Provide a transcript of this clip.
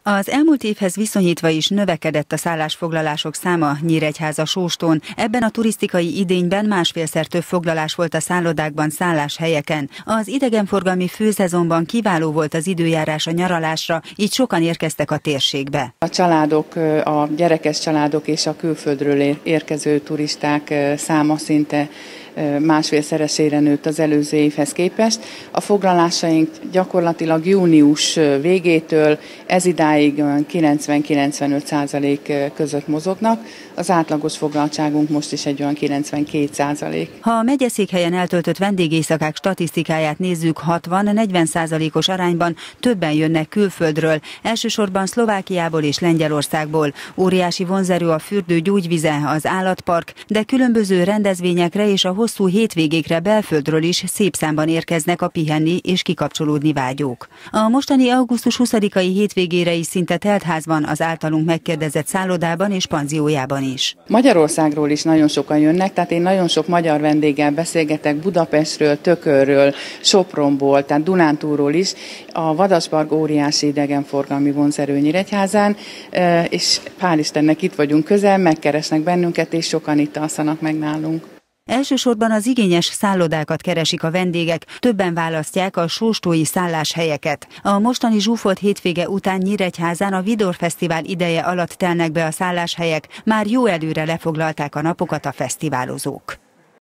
Az elmúlt évhez viszonyítva is növekedett a szállásfoglalások száma Nyíregyháza-Sóstón. Ebben a turisztikai idényben másfélszer több foglalás volt a szállodákban, szálláshelyeken. Az idegenforgalmi főszezonban kiváló volt az időjárás a nyaralásra, így sokan érkeztek a térségbe. A családok, a gyerekes családok és a külföldről érkező turisták száma szinte másfélszeresére nőtt az előző évhez képest. A foglalásaink gyakorlatilag június végétől ez idáig 90-95% között mozognak. Az átlagos foglaltságunk most is egy olyan 92%. Ha a megyeszékhelyen eltöltött vendégéjszakák statisztikáját nézzük, 60-40%-os arányban többen jönnek külföldről, elsősorban Szlovákiából és Lengyelországból. Óriási vonzerő a fürdő, gyógyvize, az állatpark, de különböző rendezvényekre és a hosszú hétvégékre belföldről is szép számban érkeznek a pihenni és kikapcsolódni vágyók. A mostani augusztus 20-ai hétvégére is szinte teltház van az általunk megkérdezett szállodában és panziójában is. Magyarországról is nagyon sokan jönnek, tehát én nagyon sok magyar vendéggel beszélgetek Budapestről, Tökölről, Sopronból, tehát Dunántúlról is. A Vadaspark óriási idegenforgalmi vonzerő Nyíregyházán, és hál' Istennek itt vagyunk közel, megkeresnek bennünket, és sokan itt alszanak meg nálunk. Elsősorban az igényes szállodákat keresik a vendégek, többen választják a sóstói szálláshelyeket. A mostani zsúfolt hétvége után Nyíregyházán a Vidor Fesztivál ideje alatt telnek be a szálláshelyek, már jó előre lefoglalták a napokat a fesztiválozók.